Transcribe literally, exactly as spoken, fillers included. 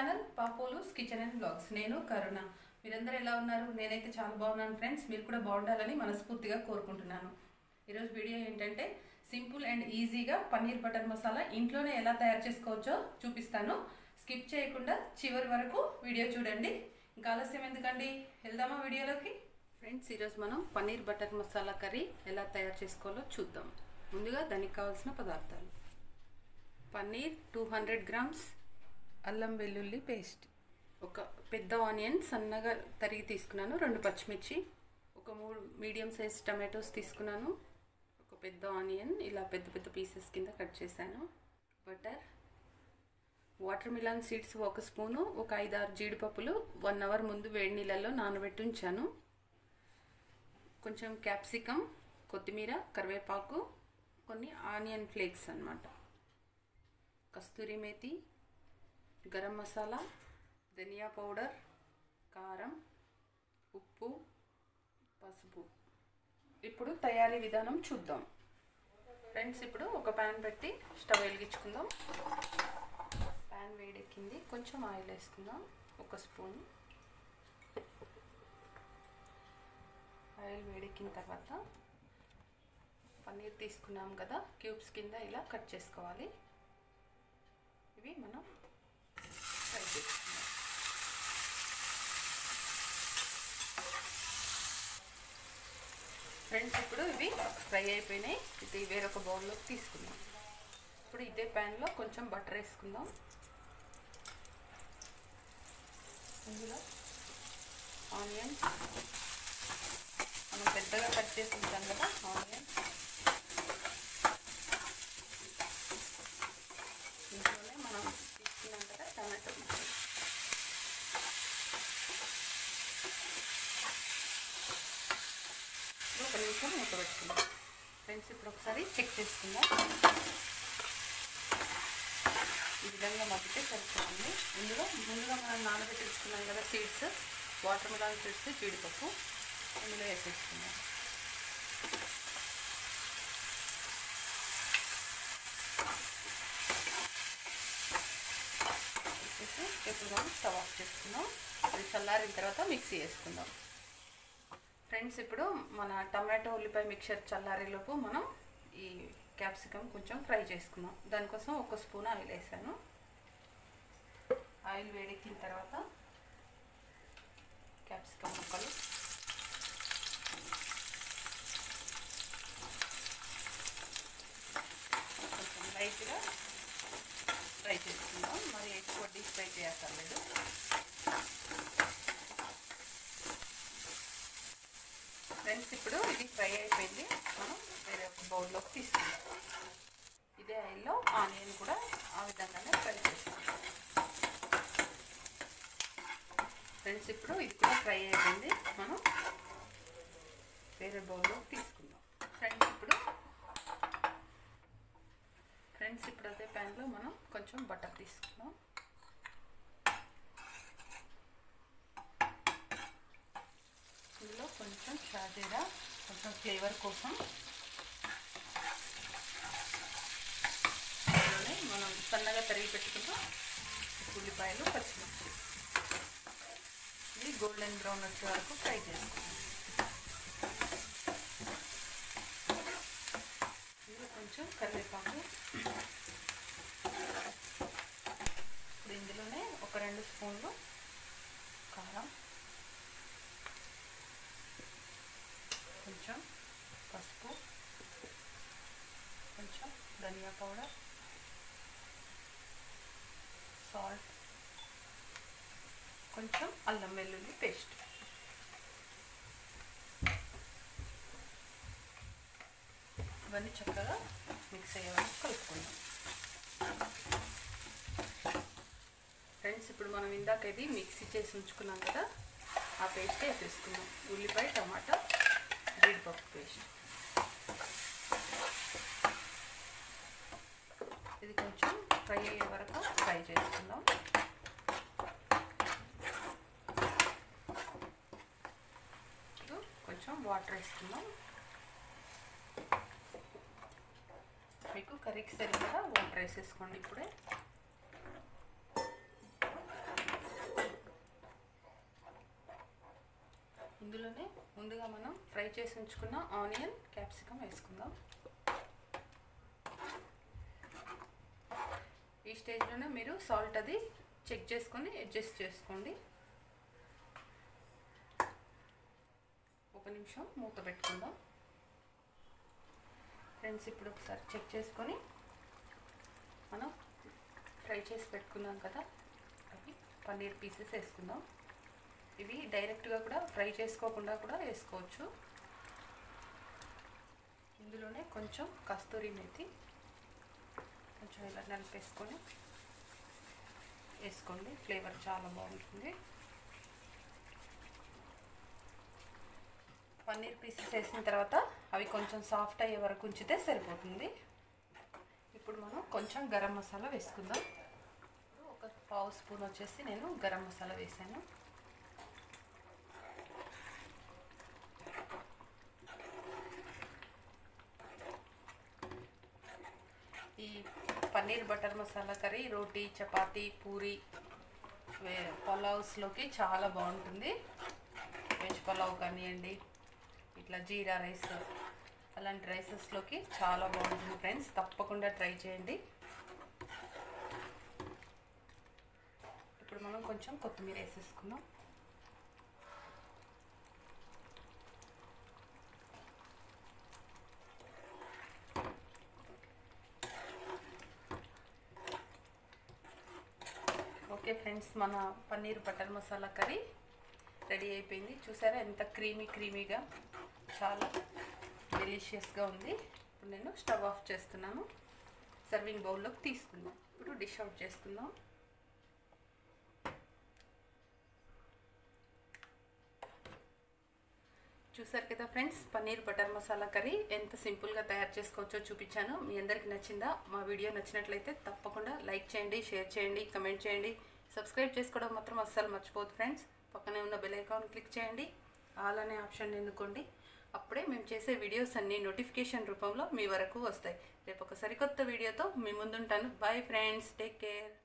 Channel పాపోలుస్ kitchen and vlogs. నేను కరుణ. మీరందరూ ఎలా ఉన్నారు? నేనైతే చాలా బాగున్నాను ఫ్రెండ్స్. మీరు కూడా బాగుండాలని మనస్ఫూర్తిగా కోరుకుంటున్నాను. ఈరోజు వీడియో ఏంటంటే సింపుల్ అండ్ ఈజీగా పన్నీర్ బటర్ మసాలా ఇంట్లోనే ఎలా తయారు చేసుకోవచ్చో చూపిస్తాను. స్కిప్ చేయకుండా చివరి వరకు వీడియో చూడండి. ఇంకా ఆలస్యం ఎందుకండి, వెళ్దామా వీడియోలోకి. ఫ్రెండ్స్, ఈరోజు మనం పన్నీర్ బటర్ మసాలా కర్రీ ఎలా తయారు చేసుకోవాలో చూద్దాం. ముందుగా దానికి కావాల్సిన పదార్థాలు: పన్నీర్ టూ హండ్రెడ్ గ్రామ్స్, అల్లం వెల్లుల్లి పేస్ట్, ఒక పెద్ద ఆనియన్ సన్నగా తరిగి తీసుకున్నాను, రెండు పచ్చిమిర్చి, ఒక మూడు మీడియం సైజ్ టమాటోస్ తీసుకున్నాను, ఒక పెద్ద ఆనియన్ ఇలా పెద్ద పెద్ద పీసెస్ కింద కట్ చేశాను, బటర్, వాటర్ మిలాన్ సీడ్స్ ఒక స్పూను, ఒక ఐదు ఆరు జీడిపప్పులు వన్ అవర్ ముందు వేడి నీళ్ళల్లో నానబెట్టి ఉంచాను, కొంచెం క్యాప్సికమ్, కొత్తిమీర, కరివేపాకు, కొన్ని ఆనియన్ ఫ్లేక్స్ అన్నమాట, కస్తూరి మేతి, గరం మసాలా, ధనియా పౌడర్, కారం, ఉప్పు, పసుపు. ఇప్పుడు తయారీ విధానం చూద్దాం. ఫ్రెండ్స్, ఇప్పుడు ఒక ప్యాన్ పెట్టి స్టవ్ వెలిగించుకుందాం. ప్యాన్ వేడెక్కింది, కొంచెం ఆయిల్ వేసుకుందాం, ఒక స్పూన్. ఆయిల్ వేడెక్కిన తర్వాత పన్నీర్ తీసుకున్నాం కదా, క్యూబ్స్ కింద ఇలా కట్ చేసుకోవాలి. ఇవి మనం ఫ్రై చేసుకుందాం. ఫ్రెండ్స్, ఇప్పుడు ఇవి ఫ్రై అయిపోయినాయి. ఇది వేరొక బౌల్లోకి తీసుకుందాం. ఇప్పుడు ఇదే ప్యాన్లో కొంచెం బటర్ వేసుకుందాం. ఇందులో ఆనియన్ మనం పెద్దగా కట్ చేసి ఉంటాం కదా, ఆనియన్ ఇంట్లోనే మనం తీసుకున్నాం కదా టమాటో ముక్కలు, ఒక నిమిషం మూత పెట్టుకుందాం. ఫ్రెండ్స్, ఇప్పుడు ఒకసారి చెక్ చేసుకుందాం. ఈ విధంగా మగ్గితే సరిపోతుంది. ఇందులో ముందుగా మనం నానబెట్టి తెచ్చుకున్నాం కదా సీడ్స్, వాటర్ మిలాన్ సీడ్స్, జీడిపప్పు ఇందులో వేసేసుకుందాం. ఇప్పుడు మనం స్టవ్ ఆఫ్ చేసుకుందాం. అది చల్లారిన తర్వాత మిక్సీ వేసుకుందాం. ఫ్రెండ్స్, ఇప్పుడు మన టమాటో ఉల్లిపాయ మిక్చర్ చల్లారేలోపు మనం ఈ క్యాప్సికమ్ కొంచెం ఫ్రై చేసుకుందాం. దానికోసం ఒక స్పూన్ ఆయిల్ వేసాను. ఆయిల్ వేడెక్కిన తర్వాత క్యాప్సికమ్ ముక్కలు, కొంచెం లైట్గా ఫ్రై చేసుకుందాం, మరి ఎక్కువ డీప్ ఫ్రై చేయక్కర్లేదు. ఫ్రెండ్స్, ఇప్పుడు ఇది ఫ్రై అయిపోయింది. మనం వేరే ఒక బౌల్లోకి తీసుకుందాం. ఇదే ఆయిల్లో ఆనియన్ కూడా ఆ విధంగానే ఫ్రై చేసుకుందాం. ఫ్రెండ్స్, ఇప్పుడు ఇది కూడా ఫ్రై అయిపోయింది. మనం వేరే బౌల్లోకి తీసుకుందాం. ఫ్రెండ్స్, ఇప్పుడు ఫ్రెండ్స్ ఇప్పుడు అదే ప్యాన్లో మనం కొంచెం బటర్ తీసుకుందాం. ఇందులో కొంచెం షాజీరా, కొంచెం ఫ్లేవర్ కోసం. అందులోనే మనం సన్నగా తరిగి పెట్టుకున్న ఉల్లిపాయలు, పచ్చిమిర్చి, ఇది గోల్డెన్ బ్రౌన్ వచ్చే వరకు ఫ్రై చేసుకుందాం. ఇందులో కొంచెం కరివేపాకు, ఇప్పుడు ఇందులోనే ఒక రెండు స్పూన్లు కారం, కొంచెం పసుపు, కొంచెం ధనియా పౌడర్, సాల్ట్, కొంచెం అల్లం వెల్లుల్లి పేస్ట్. ఇవన్నీ చక్కగా మిక్స్ అయ్యే వరకు కలుపుకుందాం. ఫ్రెండ్స్, ఇప్పుడు మనం ఇందాక ఇది మిక్సీ చేసి ఉంచుకున్నాం కదా, ఆ పేస్ట్ వేసేసుకున్నాం. ఉల్లిపాయ, టమాటా, జీడిపప్పు పేస్ట్. ఇది కొంచెం ఫ్రై అయ్యే వరకు ఫ్రై చేసుకుందాం. కొంచెం వాటర్ వేసుకుందాం. మీకు కర్రీకి సరిపడా వాటర్ వేసేసుకోండి. ఇప్పుడే ఇందులోనే ముందుగా మనం ఫ్రై చేసి ఉంచుకున్న ఆనియన్ క్యాప్సికమ్ వేసుకుందాం. ఈ స్టేజ్లోనే మీరు సాల్ట్ అది చెక్ చేసుకొని అడ్జస్ట్ చేసుకోండి. ఒక నిమిషం మూత పెట్టుకుందాం ఫ్రెండ్స్. ఇప్పుడు ఒకసారి చెక్ చేసుకొని మనం ఫ్రై చేసి పెట్టుకున్నాం కదా, అవి పన్నీర్ పీసెస్ వేసుకుందాం. ఇవి డైరెక్ట్గా కూడా ఫ్రై చేసుకోకుండా కూడా వేసుకోవచ్చు. ఇందులోనే కొంచెం కస్తూరి మేతి కొంచెం ఇలా నలిపేసుకొని వేసుకోండి, ఫ్లేవర్ చాలా బాగుంటుంది. పన్నీర్ పీసెస్ వేసిన తర్వాత అవి కొంచెం సాఫ్ట్ అయ్యే వరకు ఉంచితే సరిపోతుంది. ఇప్పుడు మనం కొంచెం గరం మసాలా వేసుకుందాం. ఒక పావు స్పూన్ వచ్చేసి నేను గరం మసాలా వేసాను. ఈ పన్నీర్ బటర్ మసాలా కర్రీ రోటీ, చపాతీ, పూరి, పులావ్స్లోకి చాలా బాగుంటుంది. వెజ్ పులావ్ కానివ్వండి, ఇట్లా జీరా రైస్ అలాంటి రైసెస్లోకి చాలా బాగుంటుంది ఫ్రెండ్స్. తప్పకుండా ట్రై చేయండి. ఇప్పుడు మనం కొంచెం కొత్తిమీర వేసేసుకుందాం. ఓకే ఫ్రెండ్స్, మన paneer butter masala curry ready అయిపోయింది. చూసారా ఎంత క్రీమీ క్రీమీగా, చాలా డెలిషియస్గా ఉంది. ఇప్పుడు నేను స్టవ్ ఆఫ్ చేస్తున్నాను. సర్వింగ్ బౌల్లోకి తీసుకుందాం. ఇప్పుడు డిష్ అవుట్ చేసుకుందాం. చూసారు కదా friends, paneer butter masala curry ఎంత సింపుల్గా తయారు చేసుకోవచ్చో చూపించాను. మీ అందరికీ నచ్చిందా? మా వీడియో నచ్చినట్లయితే తప్పకుండా లైక్ చేయండి, షేర్ చేయండి, కమెంట్ చేయండి. సబ్స్క్రైబ్ చేసుకోవడం మాత్రం అస్సలు మర్చిపోదు ఫ్రెండ్స్. పక్కనే ఉన్న బెల్ ఐకాన్ క్లిక్ చేయండి, ఆల్ అనే ఆప్షన్ ఎన్నుకోండి. అప్పుడే మేము చేసే వీడియోస్ అన్నీ నోటిఫికేషన్ రూపంలో మీ వరకు వస్తాయి. రేపు ఒక సరికొత్త వీడియోతో మీ ముందుంటాను. Bye friends, take care.